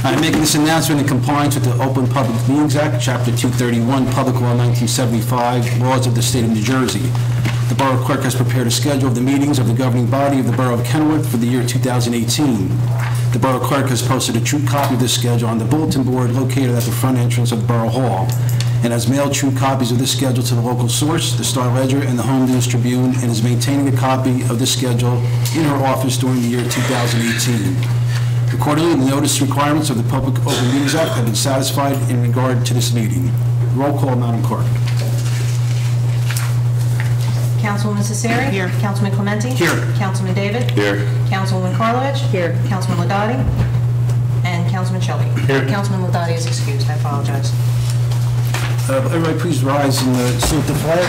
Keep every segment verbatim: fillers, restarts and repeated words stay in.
I'm making this announcement in compliance with the Open Public Meetings Act, Chapter two thirty-one, Public Law nineteen seventy-five, laws of the state of New Jersey. The Borough Clerk has prepared a schedule of the meetings of the governing body of the Borough of Kenilworth for the year two thousand eighteen. The Borough Clerk has posted a true copy of this schedule on the bulletin board located at the front entrance of the Borough Hall, and has mailed true copies of this schedule to the local source, the Star-Ledger, and the Home News Tribune, and is maintaining a copy of this schedule in her office during the year two thousand eighteen. Accordingly, the notice requirements of the Public Open Meetings Act have been satisfied in regard to this meeting. Roll call, Madam Clerk. Councilwoman Cesari? Here. Councilman Clementi? Here. Councilman David? Here. Councilwoman Karlovic? Here. Councilman Ladati? And Councilman Shelley? Here. Councilman Ladati is excused. I apologize. Uh, everybody please rise and uh, salute the flag.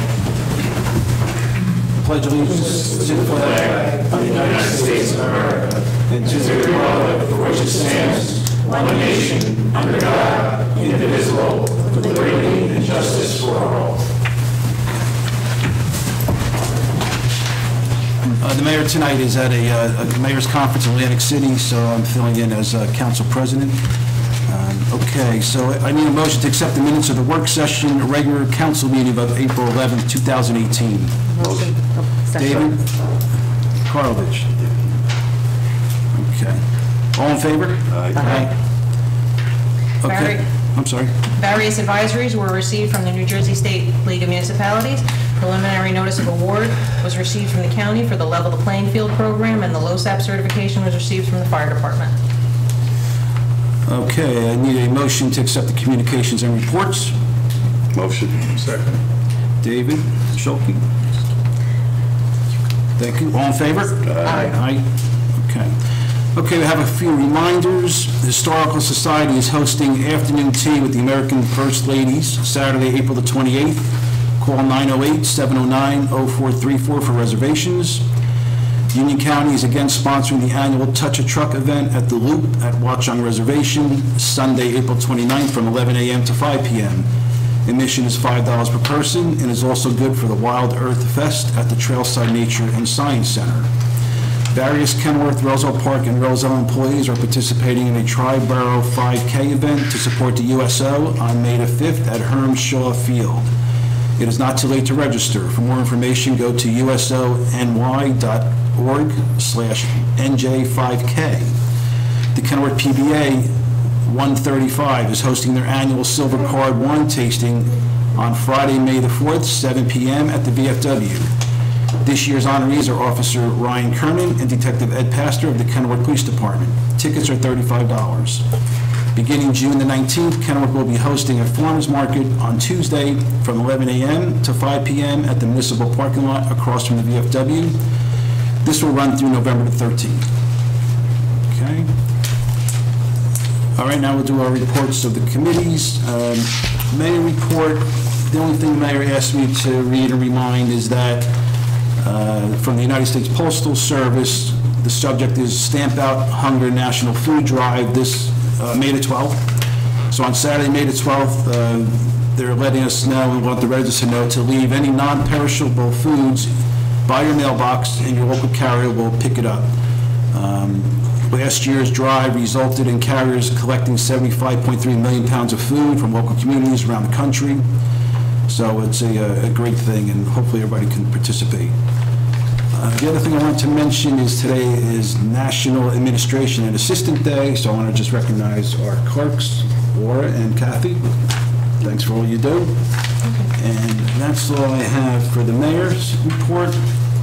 Pledge allegiance to the flag of the United States of America and to the republic for which it stands, one nation, under God, indivisible, with liberty and justice for all. Uh, the mayor tonight is at a, uh, a mayor's conference in Atlantic City, so I'm filling in as uh, council president. Um, okay, so I need a motion to accept the minutes of the work session, regular council meeting of April eleventh, two thousand eighteen. Motion. David? Karlovic? Okay. All in favor? Aye. Aye. Okay. Barry. I'm sorry. Various advisories were received from the New Jersey State League of Municipalities. Preliminary notice of award was received from the county for the Level the Playing Field program, and the LoSAP certification was received from the fire department. Okay, I need a motion to accept the communications and reports. Motion. Second. David Schulke. Thank you. All in favor? Aye. Aye. Okay. Okay, we have a few reminders. The Historical Society is hosting afternoon tea with the American First Ladies, Saturday, April the twenty-eighth. Call nine oh eight, seven oh nine, oh four three four for reservations. Union County is again sponsoring the annual Touch a Truck event at the Loop at Watchung Reservation, Sunday, April twenty-ninth from eleven a m to five p m Admission is five dollars per person and is also good for the Wild Earth Fest at the Trailside Nature and Science Center. Various Kenilworth, Roselle Park, and Roselle employees are participating in a Tri-Borough five K event to support the U S O on May the fifth at Herm Shaw Field. It is not too late to register. For more information, go to U S O N Y dot org slash N J five K. The Kenilworth P B A one thirty-five is hosting their annual Silver Card wine tasting on Friday, May the fourth, seven p m at the V F W. This year's honorees are Officer Ryan Kernan and Detective Ed Pastor of the Kenilworth Police Department. Tickets are thirty-five dollars. Beginning June the nineteenth, Kenilworth will be hosting a farmers market on Tuesday from eleven a m to five p m at the municipal parking lot across from the V F W. This will run through November the thirteenth. Okay. All right, now we'll do our reports of the committees. Um, Mayor report, the only thing the Mayor asked me to read and remind is that uh, from the United States Postal Service, the subject is Stamp Out Hunger National Food Drive this uh, May the twelfth. So on Saturday, May the twelfth, uh, they're letting us know and want the residents to know to leave any non-perishable foods by your mailbox and your local carrier will pick it up. Um, Last year's drive resulted in carriers collecting seventy-five point three million pounds of food from local communities around the country. So it's a, a great thing, and hopefully everybody can participate. Uh, the other thing I want to mention is today is National Administration and Assistant Day, so I want to just recognize our clerks, Laura and Kathy. Thanks for all you do. And that's all I have for the mayor's report.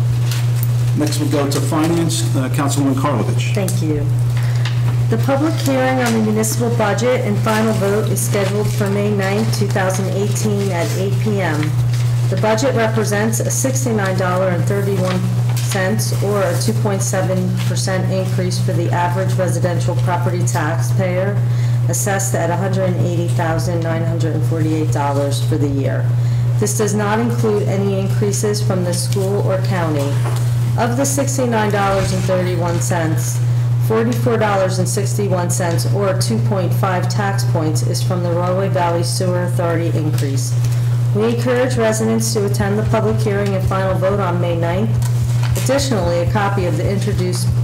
Next we'll go to Finance, uh, Councilwoman Karlovic. Thank you. The public hearing on the municipal budget and final vote is scheduled for May ninth, two thousand eighteen at eight p m The budget represents a sixty-nine dollars and thirty-one cents or a two point seven percent increase for the average residential property taxpayer, assessed at one hundred eighty thousand nine hundred forty-eight dollars for the year. This does not include any increases from the school or county. Of the sixty-nine dollars and thirty-one cents, forty-four dollars and sixty-one cents, or two point five tax points, is from the Rahway Valley Sewer Authority increase. We encourage residents to attend the public hearing and final vote on May ninth. Additionally, a copy of the introduced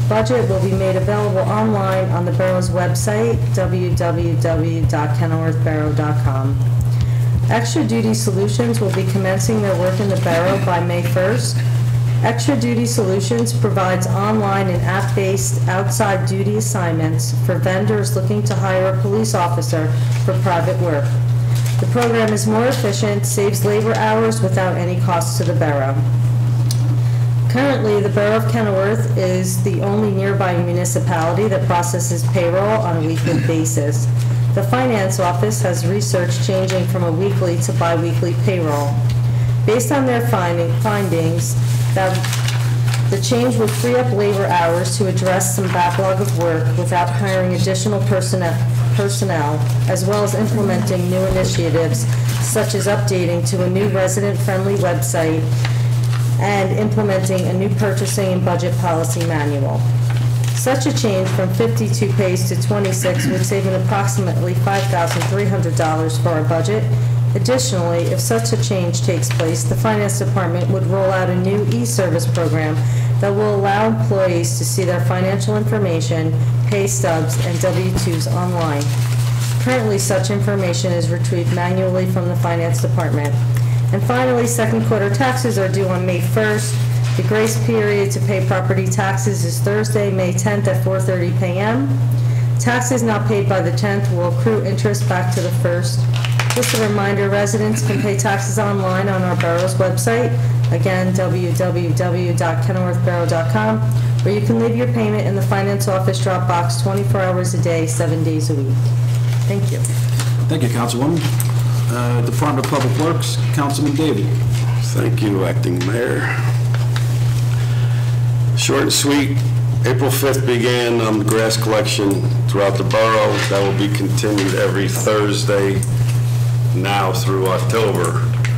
budget will be made available online on the borough's website, w w w dot kenilworth borough dot com. Extra Duty Solutions will be commencing their work in the borough by May first. Extra Duty Solutions provides online and app-based outside duty assignments for vendors looking to hire a police officer for private work. The program is more efficient, saves labor hours without any cost to the borough. Currently, the Borough of Kenilworth is the only nearby municipality that processes payroll on a weekly basis. The Finance Office has research changing from a weekly to bi-weekly payroll. Based on their finding, findings, that the change would free up labor hours to address some backlog of work without hiring additional personnel, personnel, as well as implementing new initiatives such as updating to a new resident-friendly website and implementing a new purchasing and budget policy manual. Such a change from fifty-two pays to twenty-six would save an approximately five thousand three hundred dollars for our budget. Additionally, if such a change takes place, the Finance Department would roll out a new e-service program that will allow employees to see their financial information, pay stubs, and W two's online. Currently, such information is retrieved manually from the Finance Department. And finally, second quarter taxes are due on May first. The grace period to pay property taxes is Thursday, May tenth at four thirty p m Taxes not paid by the tenth will accrue interest back to the first. Just a reminder, residents can pay taxes online on our borough's website, again, w w w dot kenilworth borough dot com, where you can leave your payment in the Finance Office drop box twenty-four hours a day, seven days a week. Thank you. Thank you, Councilwoman. Uh, Department of Public Works, Councilman David. Thank you, Acting Mayor. Short and sweet, April fifth began um, the grass collection throughout the borough. That will be continued every Thursday now through October.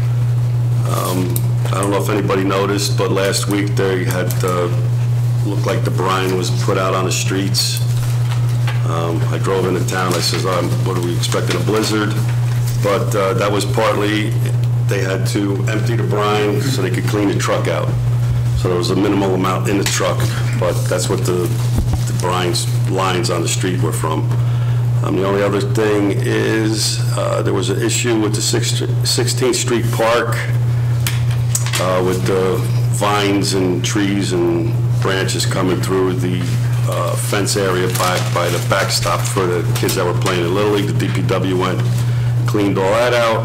Um, I don't know if anybody noticed, but last week they had uh, looked like the brine was put out on the streets. Um, I drove into town. I says, um, what are we expecting, a blizzard? But uh, that was partly they had to empty the brine so they could clean the truck out. So there was a minimal amount in the truck, but that's what the, the brine lines on the street were from. Um, the only other thing is uh, there was an issue with the sixteenth Street Park uh, with the vines and trees and branches coming through the uh, fence area back by the backstop for the kids that were playing in Little League. The D P W went, cleaned all that out.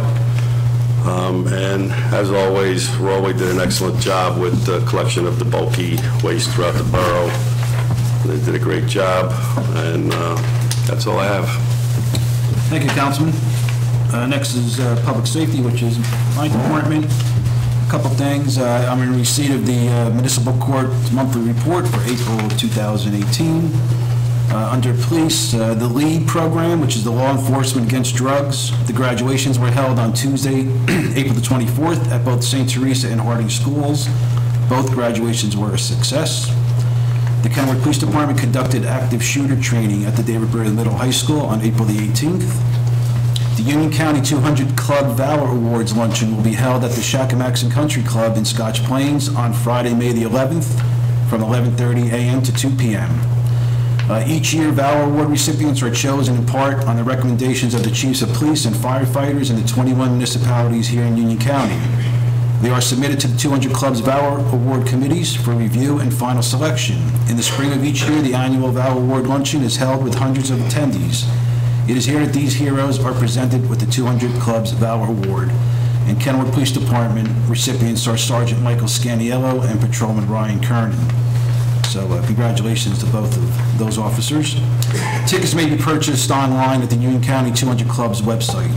Um, and as always, Rollway did an excellent job with the collection of the bulky waste throughout the borough. They did a great job, and uh, that's all I have. Thank you, Councilman. Uh, next is uh, Public Safety, which is my department. A couple things. Uh, I'm in receipt of the uh, Municipal Court monthly report for April two thousand eighteen. Uh, under police, uh, the LEAD program, which is the Law Enforcement Against Drugs. The graduations were held on Tuesday, April the twenty-fourth, at both Saint Teresa and Harding schools. Both graduations were a success. The Kenilworth Police Department conducted active shooter training at the David Berry Middle High School on April the eighteenth. The Union County two hundred Club Valor Awards luncheon will be held at the Shakamaxon Country Club in Scotch Plains on Friday, May the eleventh, from eleven thirty a m to two p m Uh, each year, Valor Award recipients are chosen in part on the recommendations of the chiefs of police and firefighters in the twenty-one municipalities here in Union County. They are submitted to the two hundred Club's Valor Award committees for review and final selection. In the spring of each year, the annual Valor Award luncheon is held with hundreds of attendees. It is here that these heroes are presented with the two hundred Club's Valor Award. And Kenilworth Police Department recipients are Sergeant Michael Scaniello and Patrolman Ryan Kernan. So uh, congratulations to both of those officers. Tickets may be purchased online at the Union County two hundred Club's website.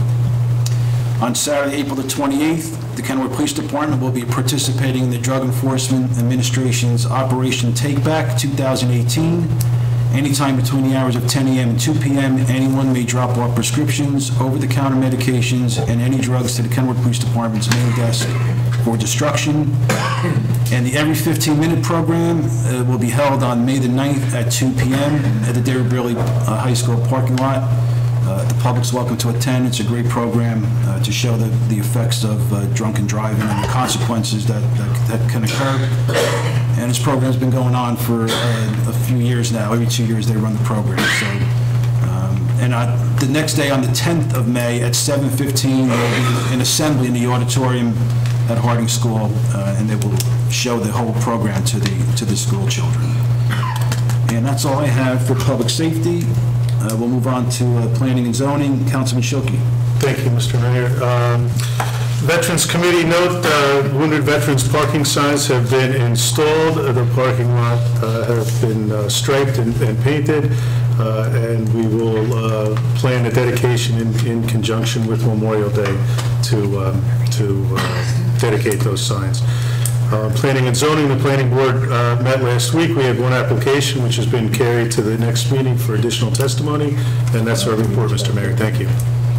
On Saturday, April the twenty-eighth, the Kenilworth Police Department will be participating in the Drug Enforcement Administration's Operation Takeback two thousand eighteen. Anytime between the hours of ten a m and two p m, anyone may drop off prescriptions, over-the-counter medications, and any drugs to the Kenilworth Police Department's main desk for destruction. And the every fifteen minute program uh, will be held on May the ninth at two p m at the David Berry uh, High School parking lot. Uh, the public's welcome to attend. It's a great program uh, to show the, the effects of uh, drunken driving and the consequences that, that, that can occur. And this program's been going on for uh, a few years now. Every two years they run the program. So, um, and uh, the next day, on the tenth of May at seven fifteen, there will be an assembly in the auditorium at Harding School, uh, and they will show the whole program to the to the school children. And that's all I have for public safety. Uh, we'll move on to uh, planning and zoning. Councilman Shilkey. Thank you, Mister Mayor. Um, Veterans Committee note, uh, wounded veterans parking signs have been installed. Uh, The parking lot uh, have been uh, striped and and painted, uh, and we will uh, plan a dedication in in conjunction with Memorial Day to um, to uh, dedicate those signs. Uh, Planning and zoning, the planning board uh, met last week. We had one application which has been carried to the next meeting for additional testimony, and that's our report, Mister Mayor. Thank you.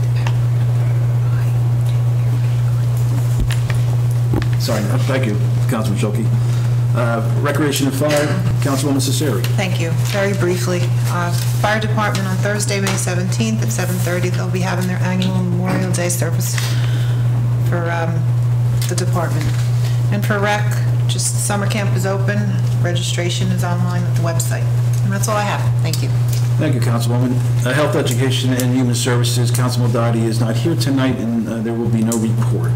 Sorry, uh, thank you, Councilman Shilkey. Uh, Recreation and Fire, Councilwoman Cesari. Thank you. Very briefly, uh, Fire Department on Thursday, May seventeenth at seven thirty, they'll be having their annual Memorial Day service for um, the department. And for rec, just summer camp is open, registration is online at the website. And that's all I have. Thank you. Thank you, Councilwoman. Uh, Health, Education, and Human Services, Councilman Dottie is not here tonight, and uh, there will be no report.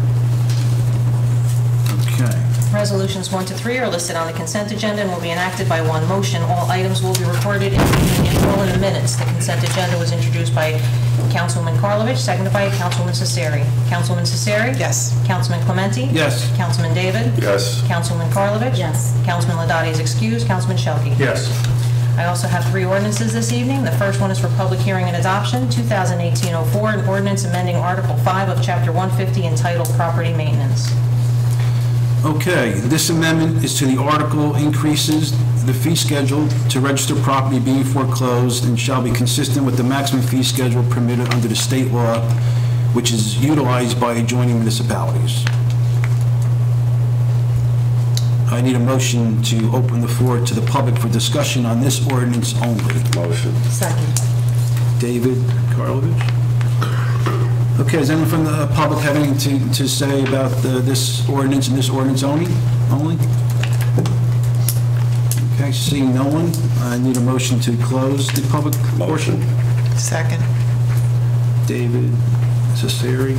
Okay. Resolutions one to three are listed on the consent agenda and will be enacted by one motion. All items will be recorded in in full in the minutes. The consent agenda was introduced by Councilwoman Karlovic, seconded by Councilwoman Cesari. Councilwoman Cesari? Yes. Councilman Clementi? Yes. Councilman David? Yes. Councilwoman Karlovic? Yes. Councilman Ladati is excused. Councilman Shelkey? Yes. I also have three ordinances this evening. The first one is for public hearing and adoption, two thousand eighteen oh four, an ordinance amending Article five of Chapter one fifty entitled Property Maintenance. Okay, this amendment is to the article increases the fee schedule to register property being foreclosed and shall be consistent with the maximum fee schedule permitted under the state law, which is utilized by adjoining municipalities. I need a motion to open the floor to the public for discussion on this ordinance only. Motion. Second. David Karlovic. Okay, does anyone from the public have anything to, to say about the, this ordinance and this ordinance only? Only? Okay, seeing no one, I need a motion to close the public portion. Motion. Second. David Cesari.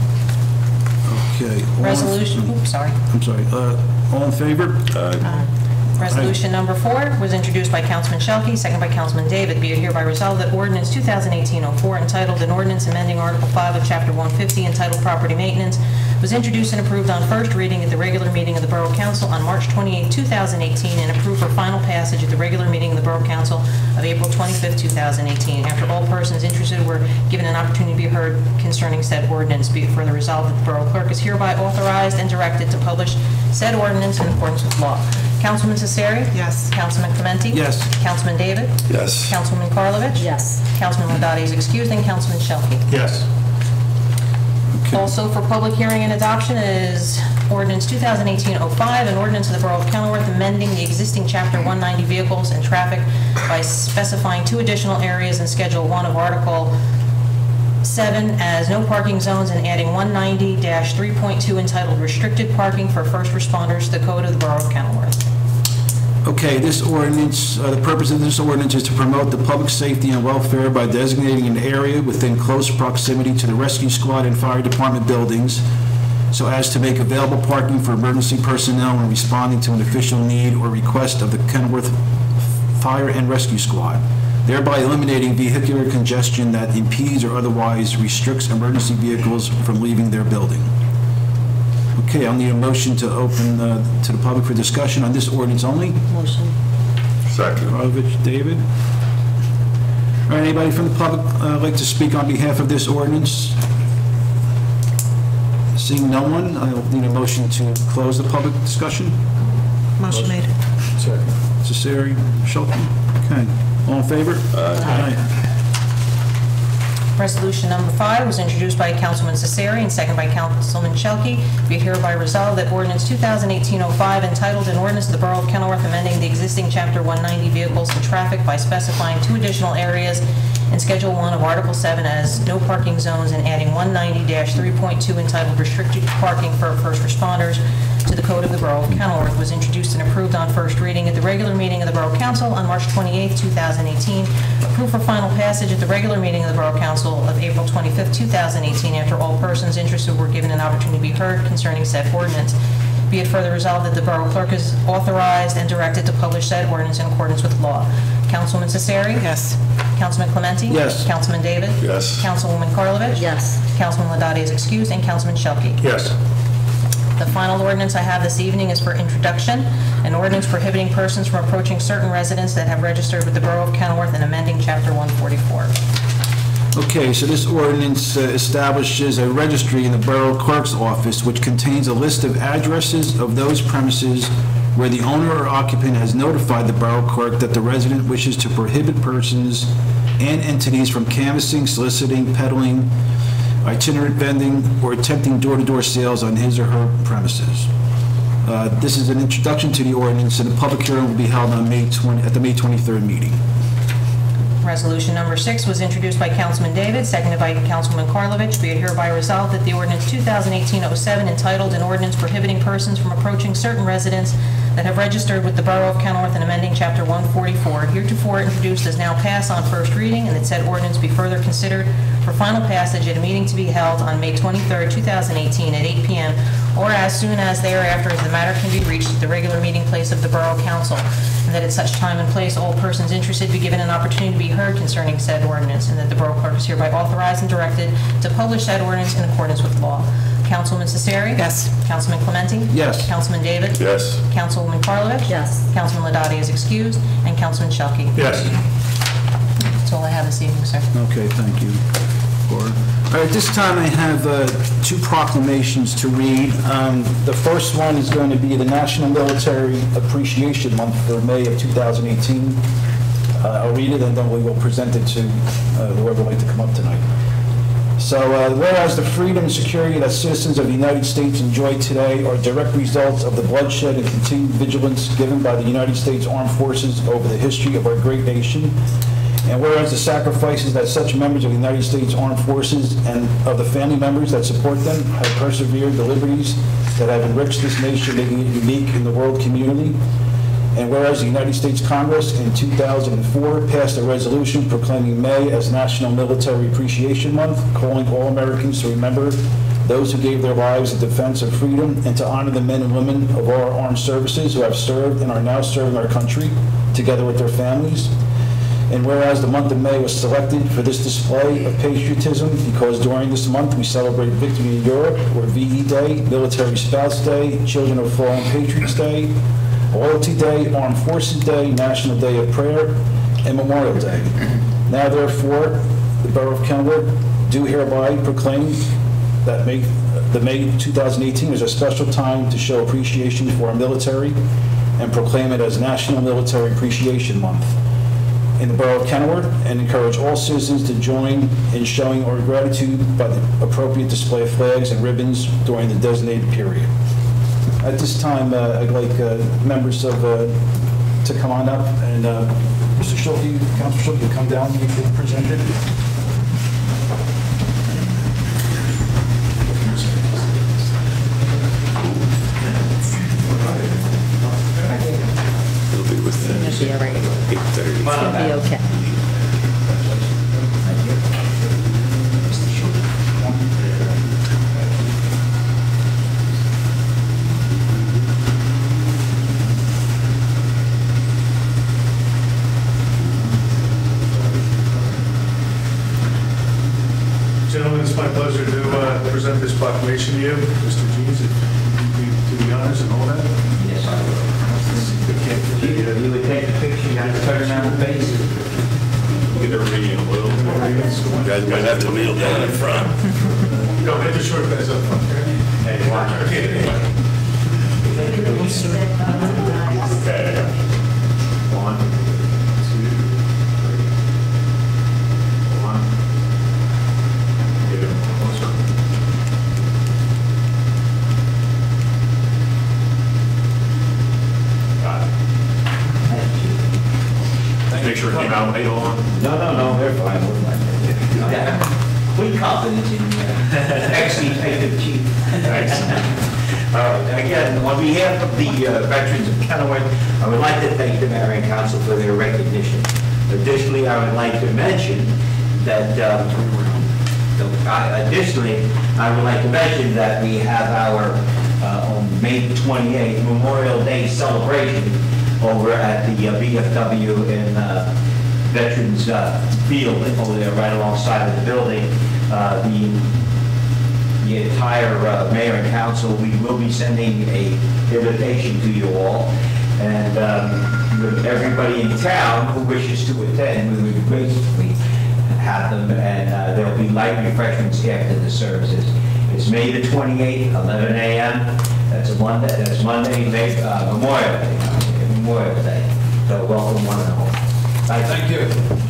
Okay. all- Resolution, oops, sorry. I'm sorry, uh, all in favor? Uh, Resolution number four was introduced by Councilman Shelkey, second by Councilman David. Be it hereby resolved that ordinance two thousand eighteen oh four, entitled an ordinance amending Article five of Chapter one fifty entitled Property Maintenance, was introduced and approved on first reading at the regular meeting of the Borough Council on March twenty-eighth, two thousand eighteen, and approved for final passage at the regular meeting of the Borough Council of April twenty-fifth, two thousand eighteen. After all persons interested were given an opportunity to be heard concerning said ordinance, be it further resolved that the Borough Clerk is hereby authorized and directed to publish said ordinance in accordance with law. Councilman Cesari? Yes. Councilman Clementi? Yes. Councilman David? Yes. Councilwoman Karlovic? Yes. Councilman Ladati is excused, and Councilman Shelkey. Yes. Okay. Also for public hearing and adoption is ordinance two thousand eighteen oh five, an ordinance of the Borough of Kenilworth amending the existing Chapter one ninety vehicles and traffic by specifying two additional areas in Schedule one of Article seven as no parking zones and adding one ninety dash three point two entitled Restricted Parking for First Responders to the Code of the Borough of Kenilworth. Okay, this ordinance, uh, the purpose of this ordinance is to promote the public safety and welfare by designating an area within close proximity to the rescue squad and fire department buildings so as to make available parking for emergency personnel when responding to an official need or request of the Kenilworth Fire and Rescue Squad, thereby eliminating vehicular congestion that impedes or otherwise restricts emergency vehicles from leaving their building. Okay, I'll need a motion to open uh, to the public for discussion on this ordinance only. Motion. Second. Karlovic, David. All right, anybody from the public uh, like to speak on behalf of this ordinance? Seeing no one, I'll need a motion to close the public discussion. Motion made. Second. Cesari, Shelton. Okay, all in favor? Aye. Resolution number five was introduced by Councilman Cesari and seconded by Councilman Shelkey. Be it hereby resolved that ordinance two thousand eighteen oh five, entitled an ordinance of the Borough of Kenilworth amending the existing Chapter one ninety vehicles and traffic by specifying two additional areas in Schedule one of Article seven as no parking zones and adding one ninety dash three point two entitled Restricted Parking for First Responders to the Code of the Borough of Kenilworth was introduced and approved on first reading at the regular meeting of the Borough Council on March twenty-eighth, two thousand eighteen, approve for final passage at the regular meeting of the Borough Council of April twenty-fifth, two thousand eighteen, after all persons interested were given an opportunity to be heard concerning said ordinance. Be it further resolved that the Borough Clerk is authorized and directed to publish said ordinance in accordance with law. Councilwoman Cesari? Yes. Councilman Clementi? Yes. Councilman David? Yes. Councilwoman Karlovic? Yes. Councilman Ladati is excused, and Councilman Shelkey. Yes. The final ordinance I have this evening is for introduction, an ordinance prohibiting persons from approaching certain residents that have registered with the Borough of Kenilworth and amending Chapter one forty-four. Okay, so this ordinance uh, establishes a registry in the Borough Clerk's office which contains a list of addresses of those premises where the owner or occupant has notified the Borough Clerk that the resident wishes to prohibit persons and entities from canvassing, soliciting, peddling, itinerant vending, or attempting door-to-door sales on his or her premises. Uh, This is an introduction to the ordinance, and the public hearing will be held on May twentieth, at the May twenty-third meeting. Resolution number six was introduced by Councilman David, seconded by Councilwoman Karlovic. Be it hereby resolved that the ordinance two thousand eighteen oh seven, entitled "An Ordinance Prohibiting Persons from Approaching Certain Residents that Have Registered with the Borough of Kenilworth and amending Chapter one forty-four," heretofore introduced, is now passed on first reading, and that said ordinance be further considered for final passage at a meeting to be held on May twenty-third, two thousand eighteen, at eight p m, or as soon as thereafter as the matter can be reached at the regular meeting place of the Borough Council, and that at such time and place all persons interested be given an opportunity to be heard concerning said ordinance, and that the Borough Clerk is hereby authorized and directed to publish said ordinance in accordance with law. Councilwoman Cesari? Yes. Councilman Clementi? Yes. Councilman David? Yes. Councilwoman Karlovic? Yes. Councilman Ladati is excused, and Councilman Shelkey. Yes. That's all I have this evening, sir. Okay, thank you, Cora. All right, this time I have uh, two proclamations to read. Um, The first one is going to be the National Military Appreciation Month for May of two thousand eighteen. Uh, I'll read it, and then we will present it to uh, whoever would like to come up tonight. So, uh, whereas the freedom and security that citizens of the United States enjoy today are direct results of the bloodshed and continued vigilance given by the United States Armed Forces over the history of our great nation, and whereas the sacrifices that such members of the United States Armed Forces and of the family members that support them have persevered the liberties that have enriched this nation, making it unique in the world community, and whereas the United States Congress in two thousand four passed a resolution proclaiming May as National Military Appreciation Month, calling all Americans to remember those who gave their lives in defense of freedom and to honor the men and women of our armed services who have served and are now serving our country, together with their families. And whereas the month of May was selected for this display of patriotism because during this month we celebrate Victory in Europe, or V E Day, Military Spouse Day, Children of Fallen Patriots Day, Loyalty Day, Armed Forces Day, National Day of Prayer, and Memorial Day. Now therefore, the Borough of Kenilworth do hereby proclaim that May, the May two thousand eighteen is a special time to show appreciation for our military and proclaim it as National Military Appreciation Month in the Borough of Kenilworth, and encourage all citizens to join in showing our gratitude by the appropriate display of flags and ribbons during the designated period. At this time, uh, I'd like uh, members of, uh, to come on up, and uh, Mister Schulte, Councilor Schulte, come down and you can present it. It'll be within It'll be all right. eight thirty. It's gonna be okay. Gentlemen, it's my pleasure to uh, present this proclamation to you. Mister Jeans, if you could do the honors and all that. Yes, I will. You would take the picture, you got to turn around the face. Get a reading a little. You guys might have to kneel down in front. Go ahead, the short guys up front. Hey, watch. Okay. One, two, three. One, two, got it. Make sure it came out right on. No, no, no, we're fine, we're fine. We confidence in you. Actually, take the chief. Thanks. All right, again, on behalf of the uh, veterans of Kenilworth, I would like to thank the mayor and council for their recognition. Additionally, I would like to mention that, um, I- additionally, I would like to mention that we have our, uh, on May twenty-eighth, Memorial Day celebration over at the uh, B F W in uh, Veterans uh, Field, over there right alongside of the building. Uh, the The entire uh, mayor and council, we will be sending a invitation to you all, and um, with everybody in town who wishes to attend, we would graciously have them, and uh, there'll be light refreshments after the services. It's May the twenty-eighth, eleven a m That's a Monday. That's Monday, May, uh, Memorial Day. Memorial Day. So welcome one and all. Thank you.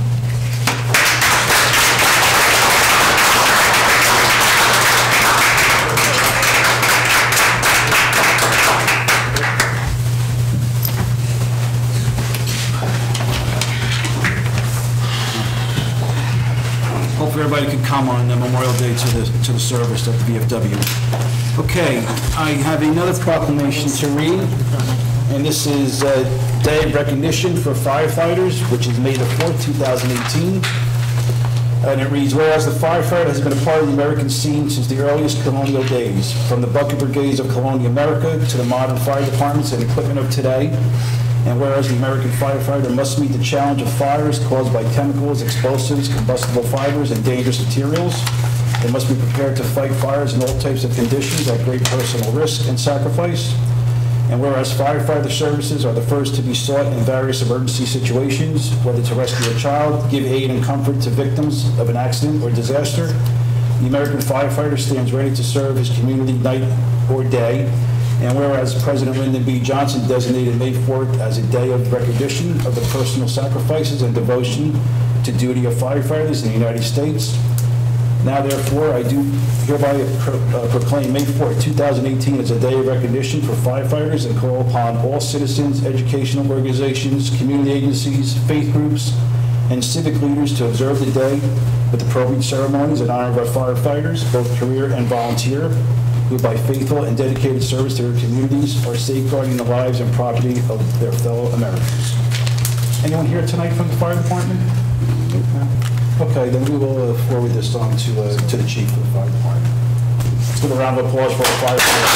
Hopefully everybody can come on uh, Memorial Day to the, to the service at the V F W. Okay, I have another proclamation to read, and this is uh, Day of Recognition for Firefighters, which is May the fourth, two thousand eighteen. And it reads, whereas the firefighter has been a part of the American scene since the earliest colonial days, from the bucket brigades of colonial America to the modern fire departments and equipment of today. And whereas the American firefighter must meet the challenge of fires caused by chemicals, explosives, combustible fibers, and dangerous materials, they must be prepared to fight fires in all types of conditions at great personal risk and sacrifice. And whereas firefighter services are the first to be sought in various emergency situations, whether to rescue a child, give aid and comfort to victims of an accident or disaster, the American firefighter stands ready to serve his community night or day. And whereas President Lyndon B. Johnson designated May fourth as a day of recognition of the personal sacrifices and devotion to duty of firefighters in the United States, now therefore I do hereby pro- uh, proclaim May fourth, two thousand eighteen as a day of recognition for firefighters and call upon all citizens, educational organizations, community agencies, faith groups, and civic leaders to observe the day with appropriate ceremonies in honor of our firefighters, both career and volunteer, who by faithful and dedicated service to their communities are safeguarding the lives and property of their fellow Americans. Anyone here tonight from the fire department? No? Okay, then we will uh, forward this on to uh, to the chief of the fire department. Let's give a round of applause for our firefighters.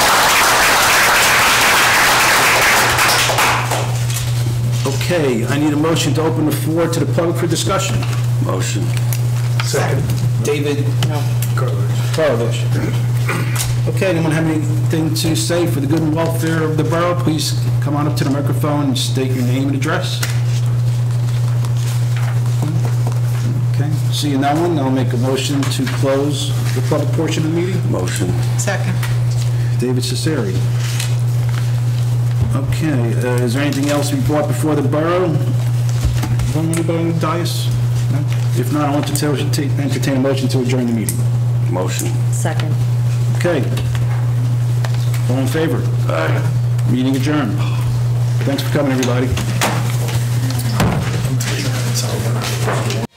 Okay, I need a motion to open the floor to the public for discussion. Motion. Second. David Carlovich. Karlovich. Okay, anyone have anything to say for the good and welfare of the borough? Please come on up to the microphone and state your name and address. Okay, seeing no one, I'll make a motion to close the public portion of the meeting. Motion. Second. David Cesari. Okay, uh, is there anything else to be brought before the borough? Anybody on the dais? No? If not, I want to entertain a motion to adjourn the meeting. Motion. Second. Okay. All in favor? Aye. Meeting adjourned. Thanks for coming, everybody.